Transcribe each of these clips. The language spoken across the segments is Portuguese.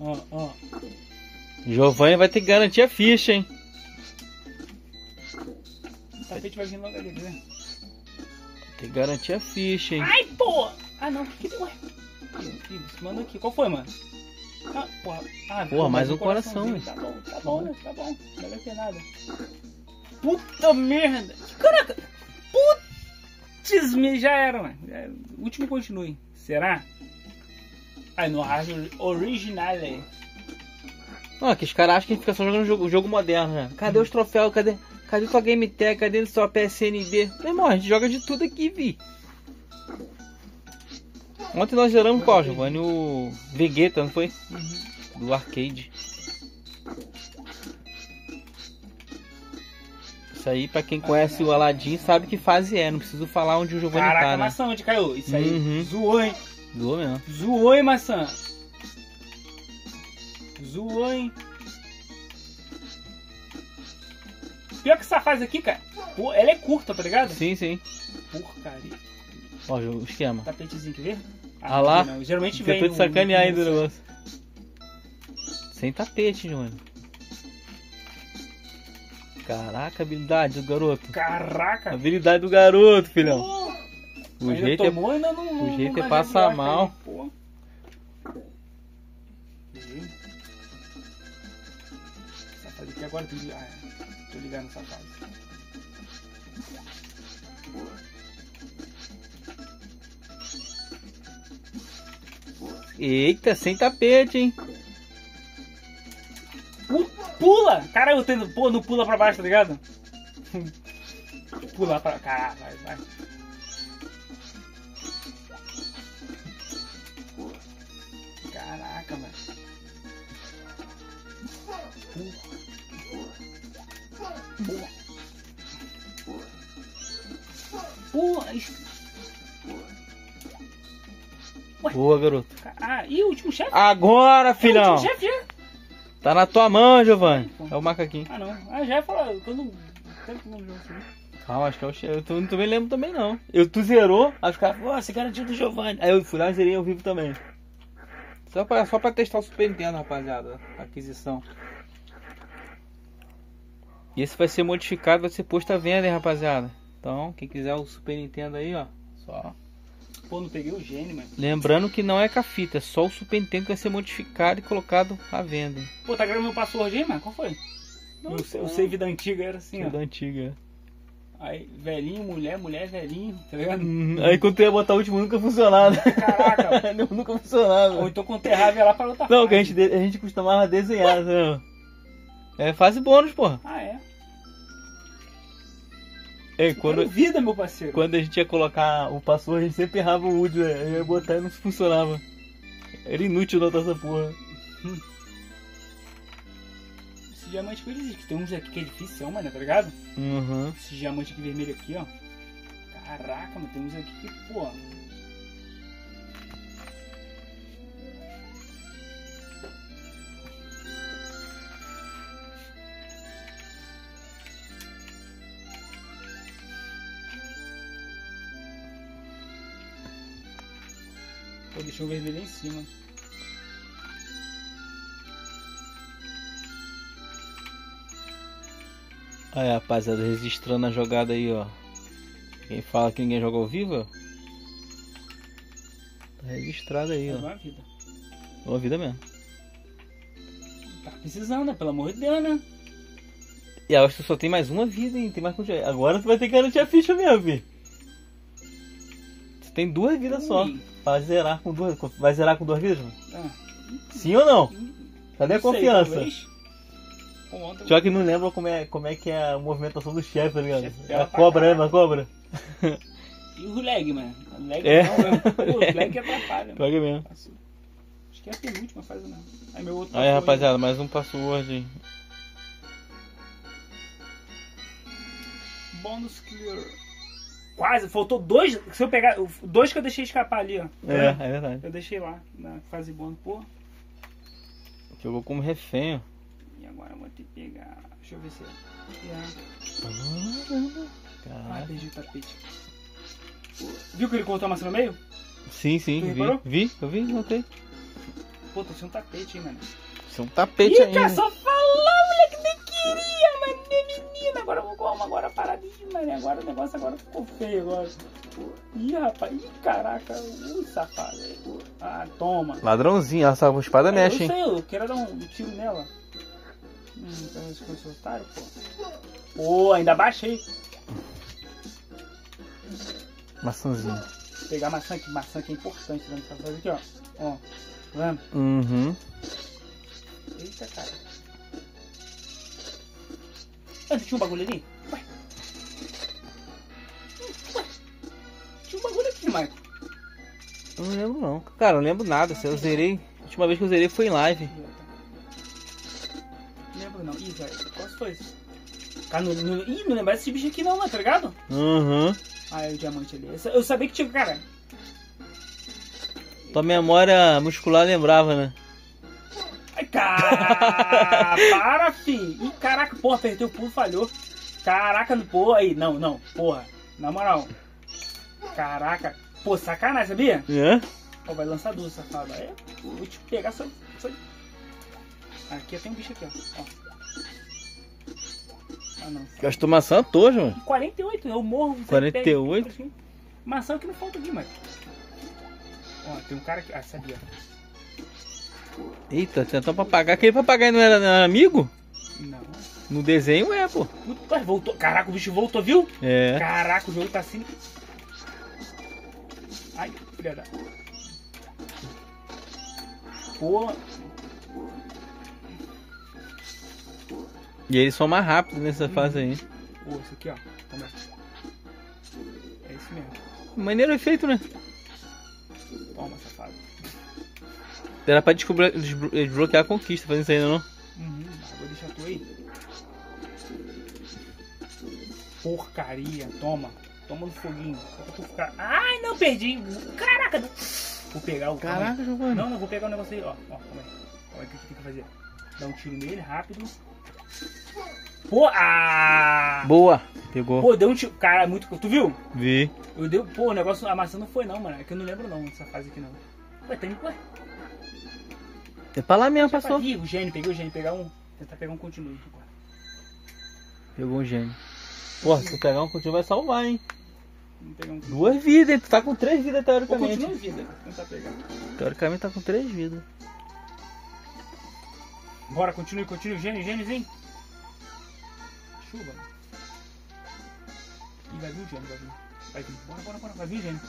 Ó. Giovanni vai ter que garantir a ficha, hein? O tapete vai vir logo ali, né? Tem que garantir a ficha, hein? Ai, pô! Ah, não. Que deu? Aqui, manda aqui. Qual foi, mano? Ah, porra. Ah, Porra, mais um coração, Tá bom, né? Tá bom. Não vai ter nada. Puta merda! Caraca! Putz, já era, mano. O último continue. Será? Ai, no original aí. Não, que os caras acham que a gente fica só jogando jogo moderno, né? Cadê os troféus? Cadê tua Game Tag? Cadê sua PSNB? Meu irmão, a gente joga de tudo aqui, vi. Ontem nós zeramos qual, Giovanni? O Vegeta, não foi? Uhum. Do arcade. Isso aí, pra quem conhece o Aladdin, sabe que fase é. Não preciso falar onde o Giovanni Caraca, tá, né? maçã, onde caiu? Isso aí zoou, hein? Zoou mesmo. Zoou, hein, maçã? Zoou, hein? Pior que essa fase aqui, cara, pô, ela é curta, tá ligado? Sim, sim. Porcaria. Ó, o esquema. Tapetezinho, quer ver? Ah lá. Não. Geralmente Tentou vem te sacanear ainda o negócio. Sem tapete, Giovanni. Caraca, habilidade do garoto. Caraca. Habilidade do garoto, filhão. Pô, O jeito é passar mal. Pô. Essa fase aqui agora tô ligando nessa fase. Eita, sem tapete, hein? Pula! Cara, eu tendo. Pô, não pula pra baixo, tá ligado? Pula pra cá, vai. Caraca, mano. Porra, Boa, garoto. Ah, e o último chefe? Agora, filhão! O último chefe já? Tá na tua mão, Giovanni. É o macaquinho. Ah, não. Ah, já ia falar. Quando. Tempo não jogo assim. Calma, acho que é o chefe. Eu não também lembro também, não. Tu zerou, aí os caras falaram, você garantiu do Giovanni. Aí eu fui lá e zerei ao vivo também. Só pra testar o Super Nintendo, rapaziada. Aquisição. E esse vai ser modificado, vai ser posto à venda, hein, rapaziada. Então, quem quiser o Super Nintendo aí, ó. Só. Pô, não peguei o gênio, mano. Lembrando que não é com a fita, é só o Super Nintendo que vai ser modificado e colocado à venda, hein. Pô, tá gravando meu password aí, mano? Qual foi? O save da antiga era assim, ó. Da antiga. Aí, velhinho, mulher, velhinho, tá ligado? Aí quando tu ia botar o último, nunca funcionava. Caraca. Nunca funcionava. Ou então quando tu errava, ia lá para outra Não, fase. que a gente costumava desenhar, né? É fase bônus, porra. Ah, é? É, quando vida, meu parceiro. Quando a gente ia colocar o password, a gente sempre errava o último, né? Eu ia botar e não funcionava. Era inútil notar essa porra. Esse diamante que eu disse, tem uns aqui que é difícil, mano, tá ligado? Uhum. Esse diamante aqui vermelho aqui, ó. Caraca, mano, tem uns aqui que, pô. Pô, deixou o vermelho em cima. Aí, rapaziada, registrando a jogada aí, ó. Quem fala que ninguém joga ao vivo, ó. Tá registrado aí, ó. Uma vida. Uma vida mesmo. Tá precisando, né? Pelo amor de Deus, né? E acho que tu só tem mais uma vida, hein? Tem mais que agora tu vai ter que garantir a ficha mesmo, fi. Tu tem 2 vidas só. Vai zerar com 2. Vai zerar com 2 vidas, mano? Sim ou não? Cadê a confiança? Só que não lembra como é que é a movimentação do chefe, tá ligado? É a cobra, né? A cobra. E o lag, mano? O lag é. Não, o lag atrapalha. Pega mesmo. Acho que é a penúltima fase, não. Aí, meu outro aí rapaziada, mais um password aí. Bônus clear. Quase, faltou 2. Se eu pegar. 2 que eu deixei escapar ali, ó. É verdade. Eu deixei lá, na fase bônus, pô. Jogou como refém, ó. E agora eu vou ter que pegar. Deixa eu ver se Caralho. perdi o tapete. Viu que ele cortou a maçã no meio? Sim, Tu reparou? eu vi, notei. Pô, tô sem um tapete, hein, mano. Isso é um tapete Ih, ainda. cara, só falar, moleque, nem queria, mano. Menina, agora eu vou como agora paradinho, mano. Agora o negócio agora ficou feio agora. Ih, rapaz, ih, caraca. Ui, safado. Ah, toma. Ladrãozinho, essa espada mexe, hein? Eu quero dar um tiro nela. Parece que eu sou otário, pô. Pô, ainda baixei. Maçãzinho. Vou pegar maçã que é importante, né? Pra fazer aqui, ó. Ó, tá vendo? Uhum. Eita, cara. Antes tinha um bagulho ali? Ué. Tinha um bagulho aqui, Michael. Eu não lembro não. Cara, eu não lembro nada. Eu zerei. A última vez que eu zerei foi em live. Não lembro não. Ih, velho, qual foi isso? Cara, não lembro desse bicho aqui não, mano, tá ligado? Uhum. Ah, é o diamante ali. Eu sabia que tinha, cara. Tua memória muscular lembrava, né? Ai, cara, para, fi. Ih, caraca, porra, apertei o pulo, falhou. Caraca, porra, aí, não, porra. Na moral. Caraca. Pô, sacanagem, sabia? É? Ó, vai lançar duas, safado. Aí, vou te pegar só... Aqui tem um bicho aqui, ó. Ah, não. Gastou maçã à toa, João. 48, eu morro. 48? Pega, maçã que não falta aqui, mano. Ó, tem um cara aqui. Ah, sabia. Eita, tentou papagaio. Aquele papagaio não era amigo? Não. No desenho é, pô. Puta, voltou. Caraca, o bicho voltou, viu? É. Caraca, o jogo tá assim. Ai, filha da... Pô. E eles são mais rápidos nessa fase aí. Pô, esse aqui, ó. Toma. É esse mesmo. Maneiro efeito, né? Toma, safado. Era pra desbloquear a conquista, fazendo isso ainda não? Vou deixar tu aí. Porcaria, toma. Toma no foguinho. Só pra tu ficar... Ai, não, perdi. Caraca. Vou pegar o... Caraca, Giovanni. Não, vou pegar o negócio aí, ó. Ó, calma aí. Olha o que tem que fazer. Dá um tiro nele, rápido. Pô, boa, pegou. Pô, deu um tiro. Cara, muito... Tu viu? Vi. Eu dei... Pô, o negócio... A maçã não foi não, mano. É que eu não lembro não dessa fase aqui, não. Ué, tem... Ué. É pra lá mesmo, passou. Ih, o gênio. Peguei o gênio. Tentar pegar um continue. Pegou um gênio. Porra, se tu pegar um continue vai salvar, hein? Um... 2 vidas, hein? Tu tá com 3 vidas teoricamente. Continua vida. Tentar pegar. Teoricamente tá com 3 vidas. Bora, continue. Gêniozinho. Chuva. Ih, vai vir o gênio, vai vir. Bora. Vai vir o gênio.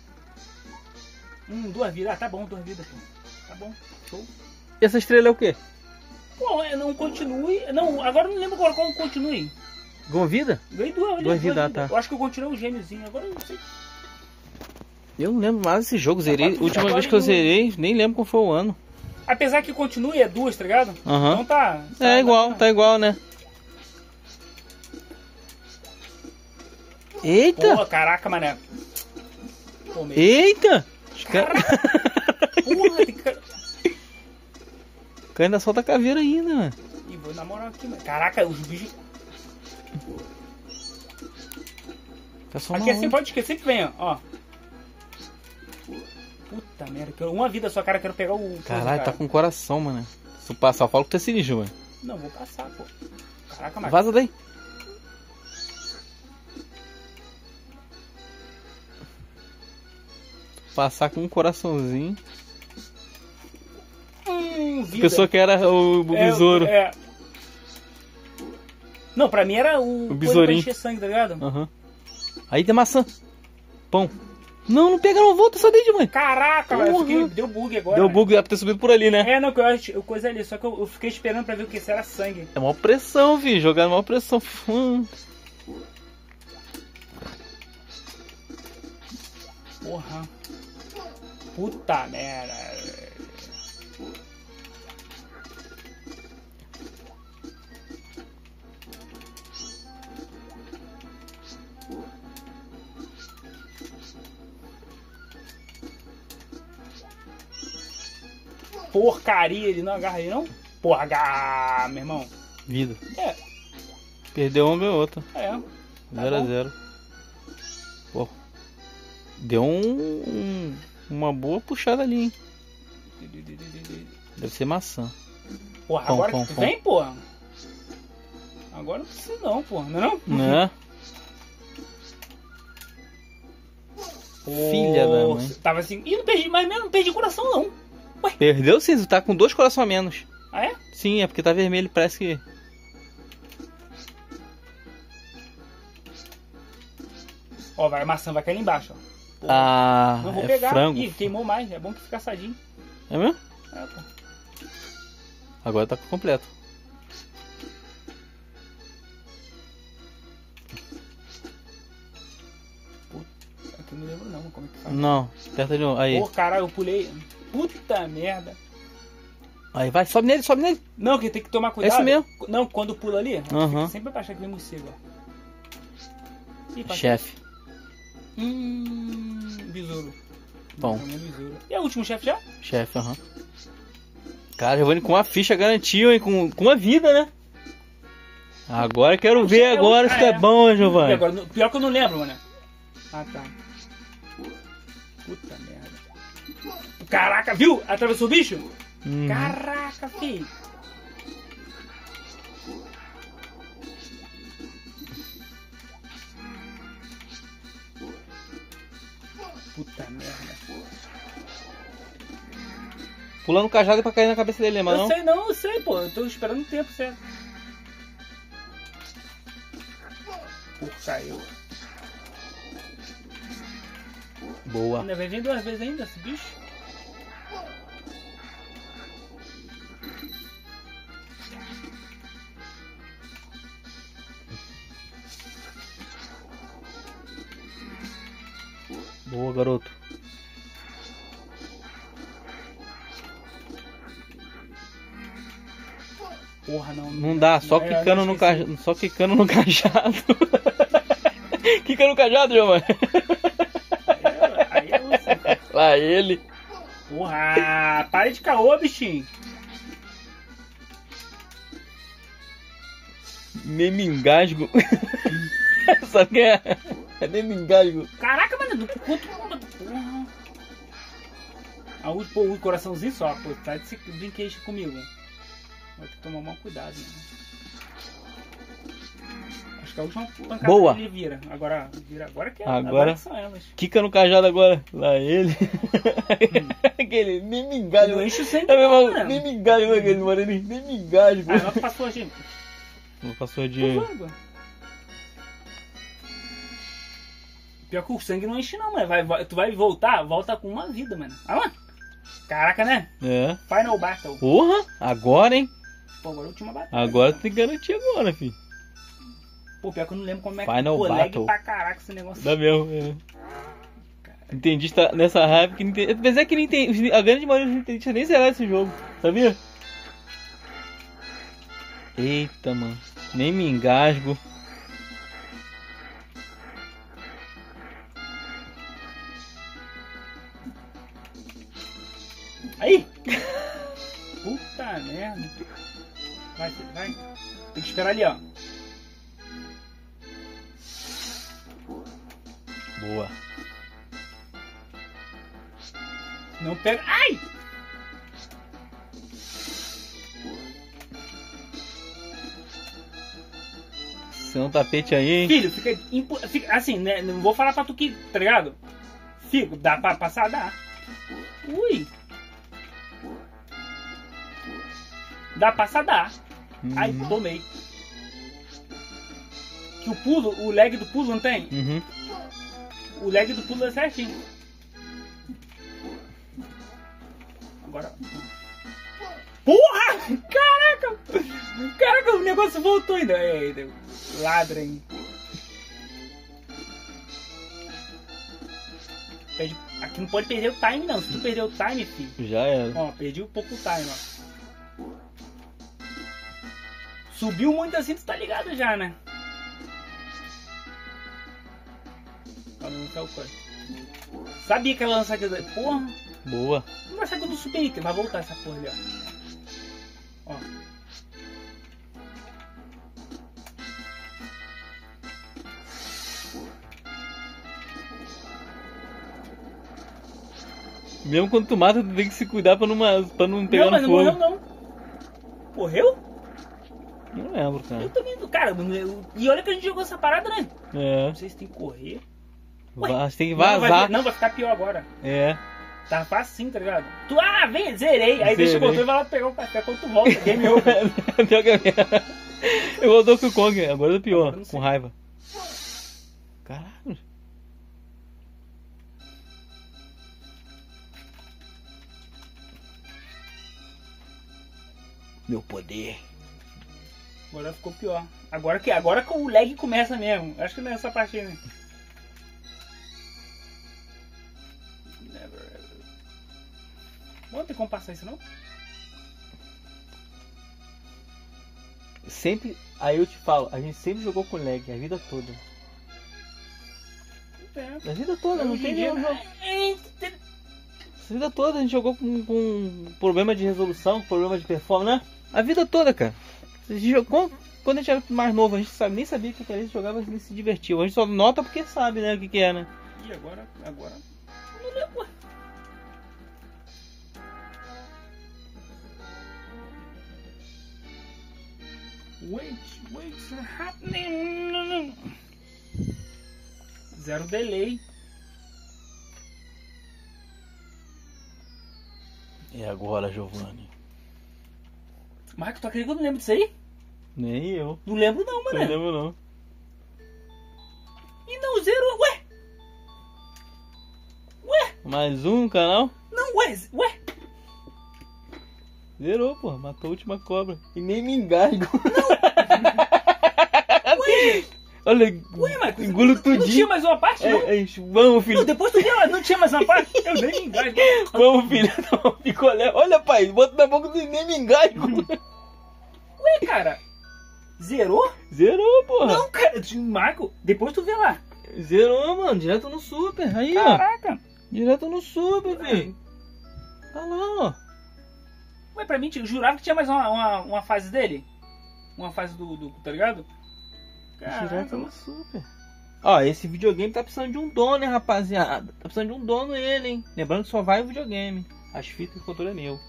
2 vidas. Ah, tá bom, 2 vidas, pô. Tá bom, show. E essa estrela é o quê? Pô, não continue. Não, agora eu não lembro qual continue. Ganhou vida? Ganhei 2 vidas, tá. Eu acho que eu continuei o gêniozinho, agora eu não sei. Eu não lembro mais desse jogo, zerei. Última vez que eu zerei, nem lembro qual foi o ano. Apesar que continue, é 2, tá ligado? Aham. Então tá. É igual, tá igual, né? Eita! Pô, caraca, mané. Tomei. Eita! Caraca. Porra, tem que... O cara ainda solta a caveira ainda, mano. Ih, vou na moral aqui, mano. Caraca, os bichos... Aqui assim pode esquecer que vem, ó. Puta merda, uma vida só, cara, quero pegar o... Caralho, tá com coração, mano. Se tu passar, eu falo que tu é sinistro, mano. Não, vou passar, pô. Caraca, mas... Vaza daí. Passar com um coraçãozinho. Vida. Pensou que era o besouro. Não, pra mim era o besourinho. Pra encher sangue, tá ligado? Aham. Aí tem maçã. Pão. Não pega, não volta, só desde, mãe. Caraca, velho, deu bug agora. Deu bug, era pra ter subido por ali, né? É, não, que eu coisa ali, só que eu fiquei esperando pra ver o que se era sangue. É maior pressão, filho, jogar maior pressão. Porra. Puta merda. Porcaria, ele não agarra aí, não? Porra, agarra, meu irmão. Vida. É. Perdeu uma, ganhou outra. É. 0-0. Pô. Deu uma boa puxada ali, hein? Deve ser maçã. Porra, agora que tu vem, porra. Agora não precisa não, porra. Não é não? Né? Filha da mãe. Tava assim... Ih, não perdi, mas mesmo não perdi coração não. Ué? Perdeu sim, tá com 2 corações a menos. Ah, é? Sim, é porque tá vermelho, parece que... Ó, vai, a maçã vai cair lá embaixo, ó. Porra. Ah, não vou é pegar. frango. Ih, queimou mais. É bom que fica assadinho. É mesmo? É, pô. Agora tá completo. Puta, aqui eu não lembro não como é que faz. Não, aperta de novo. Aí. Pô, caralho, eu pulei. Puta merda. Aí vai, sobe nele, sobe nele. Não, que tem que tomar cuidado. É isso mesmo. Não, quando pula ali, Uhum. sempre pra achar que vem morcego, ó. Ih, Chefe. Besouro. Bom. E é o último chefe já? Chefe, aham. Cara, Giovanni com uma ficha garantiu, hein? Com uma vida, né? Agora quero ver agora se é bom, hein, Giovanni. Agora, pior que eu não lembro, mano. Ah, tá. Puta merda. Caraca, viu? Atravessou o bicho? Caraca, filho. Puta merda. Pulando o cajado pra cair na cabeça dele, mano. Eu sei, pô. Eu tô esperando o tempo certo. Porra, caiu. Boa. Ainda vai vir 2 vezes ainda esse bicho? Boa, garoto. Porra, não. Não dá, só quicando no cajado. Só quicando no cajado. Quica no cajado, Giovanni. Aí eu sei. Lá ele. Porra, para de caô, bichinho. Nem me engasgo. Sabe quem é? É nem me engasgo. Caraca, mano, do quanto. Porra. Ah, o coraçãozinho só, pô. Tá de brinquedo comigo. Vai ter que tomar mal cuidado, né? Acho que a última pancada boa. Ele vira. Agora que é. Agora são elas. Quica no cajado agora. Lá ele. Aquele nem me engasgo. Não enche o sangue, nem me engasgo aquele moreninho. Nem me engasgo. Ah, não passou a gente. Não passou de. Pior que o sangue não enche não, mano. Tu vai voltar, volta com uma vida, mano. Olha lá. Caraca, né? É. Final Battle. Porra, agora, hein? Pô, agora é a última batalha. Agora tu tem que garantir agora, filho. Pô, pior que eu não lembro como é que Final Battle. lag pra caraca esse negócio. Dá mesmo, é. Entendi, tá nessa raiva que não tem. Apesar que nem tem. A grande maioria dos entendidos nem zeraram esse jogo, sabia? Eita, mano. Nem me engasgo. Aí! Puta merda. Vai, filho, vai. Tem que esperar ali, ó. Boa. Não pega. Ai! Sem um tapete aí, hein? Filho, fica assim, né? Não vou falar pra tu que, tá ligado? Fico, dá pra passar? Dá. Ui! Dá pra passar? Dá. Ai, tomei. Que o pulo, o lag do pulo não tem? Uhum. O lag do pulo é certinho. Agora. Porra! Caraca! Caraca, o negócio voltou ainda. É, ladra, hein? Aqui não pode perder o time, não. Se tu perder o time, filho. Já era. Ó, perdi um pouco o time, ó. Subiu muito assim, tu tá ligado já, né? Pra não lançar o coisa. Sabia que ela lançar aqui. Porra! Boa. Não vai sair quando subir, vai voltar essa porra ali, ó. Ó. Mesmo quando tu mata, tu tem que se cuidar pra não pegar no fogo. Não, mas não morreu, não. Morreu? Não lembro, cara. Eu também, cara. E olha que a gente jogou essa parada, né? É. Não sei se tem que correr. Você tem que vazar. Não, vai ficar pior agora. É. Tá facinho, tá ligado? Vem, zerei. Aí deixa o controle e vai lá pegar o café quando tu volta. Game over. Eu voltou com o Kong, agora é pior, com raiva. Caralho. Meu poder. Agora ficou pior. Agora que o lag começa mesmo. Acho que não é essa parte aí, né? Não tem como passar isso, não? Sempre, aí eu te falo, a gente sempre jogou com lag a vida toda. A vida toda, não tem nenhum jogo. A vida toda a gente jogou com problema de resolução, problema de performance, né? A vida toda, cara. Quando a gente era mais novo, a gente nem sabia o que era, a gente jogava e se divertia. A gente só nota porque sabe, né, o que é, né? E agora? Eu não lembro. What's happening? Zero delay. E agora, Giovanni? Marco, tu acredita que eu não lembro disso aí? Nem eu. Não lembro não, mano. Não lembro não. E não, zero, ué? Mais um no canal? Não, ué? Zerou, porra. Matou a última cobra. E nem me engasgo. Ué? Olha, Marcos, engulo tudinho. Não tinha mais uma parte, não? Vamos, filho. Não, depois tu viu, não tinha mais uma parte. Eu nem me engasgo. Vamos, filho. Toma um picolé. Olha, pai. Bota na boca e nem me engasgo. Ué, cara. Zerou? Zerou, porra. Não, cara. Marco, depois tu vê lá. Zerou, mano. Direto no super. Aí, Caraca. ó. Direto no super, filho. Tá lá, ó. Ué, pra mim, eu jurava que tinha mais uma fase dele. Uma fase do tá ligado? Caraca. Direto no super. Ó, esse videogame tá precisando de um dono, hein, rapaziada. Tá precisando de um dono ele, hein. Lembrando que só vai o videogame. As fitas e o controle é meu.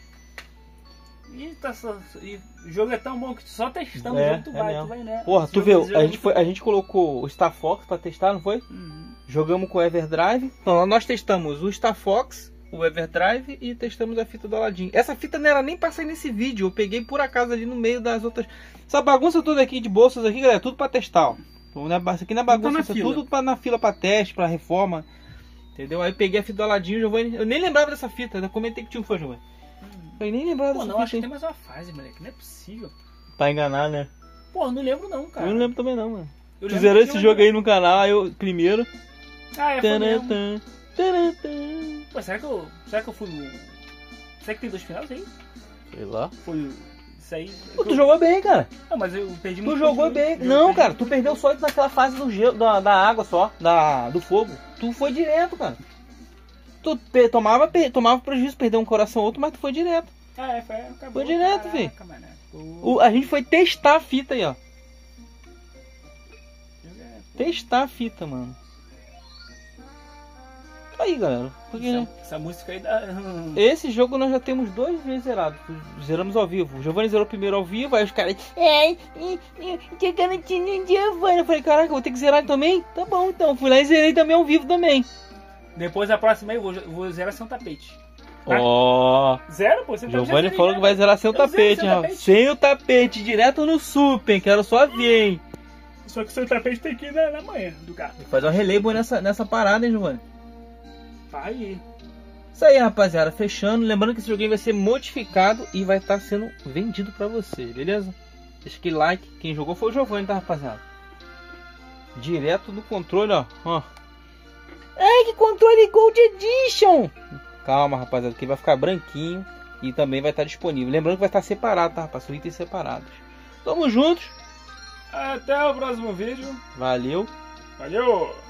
E o jogo é tão bom que só testando o jogo tu vai, né? Porra, tu viu? A gente colocou o Star Fox pra testar, não foi? Uhum. Jogamos com o Everdrive. Então, nós testamos o Star Fox, o Everdrive e testamos a fita do Aladdin. Essa fita não era nem pra sair nesse vídeo. Eu peguei por acaso ali no meio das outras. Essa bagunça toda aqui de bolsas aqui, galera, tudo pra testar, ó. Isso aqui não é bagunça, isso é tudo na fila pra teste, pra reforma. Entendeu? Aí eu peguei a fita do Aladdin, Giovanni. Eu nem lembrava dessa fita, eu comentei que tinha um fã, Giovanni. Eu nem lembrava dessa fita. Pô, acho que tem mais uma fase, moleque. Não é possível. Pra enganar, né? Pô, não lembro não, cara. Eu não lembro também não, mano. Tu zerou esse jogo aí no canal, aí eu primeiro. Ah, foi mesmo. Pô, será que eu fui no... Será que tem 2 finais aí? Sei lá. Foi isso aí. Pô, tu jogou bem, cara. Não, mas eu perdi muito. Tu jogou bem. Não, cara, tu perdeu só naquela fase do gelo, da água só, do fogo. Tu foi direto, cara. Tu tomava prejuízo, perdeu um coração ou outro, mas tu foi direto. Ah, acabou. Foi direto, filho. A gente foi testar a fita aí, ó. Testar a fita, mano. Aí, galera. Porque, essa música aí dá... Esse jogo nós já temos 2 vezes zerado. Zeramos ao vivo. O Giovanni zerou primeiro ao vivo, aí os caras... que garantia de Giovanni. Eu falei, caraca, eu vou ter que zerar também? Tá bom, então. Fui lá e zerei também ao vivo também. Depois a próxima aí eu vou zerar sem o tapete. Ó. Zero, pô. Você Giovanni falou que vai zerar sem o tapete, sem o tapete, direto no super. Quero só ver, hein. Só que o seu tapete tem que ir na manhã do carro. Tem que fazer um relevo nessa parada, hein, Giovanni. Tá aí. Isso aí, rapaziada. Fechando. Lembrando que esse joguinho vai ser modificado e vai estar sendo vendido pra você, beleza? Deixa aquele like. Quem jogou foi o Giovanni, tá, rapaziada? Direto do controle, ó. Ai, que controle Gold Edition! Calma, rapaziada, que vai ficar branquinho e também vai estar disponível. Lembrando que vai estar separado, tá, rapaz? São itens separados. Tamo juntos. Até o próximo vídeo. Valeu. Valeu.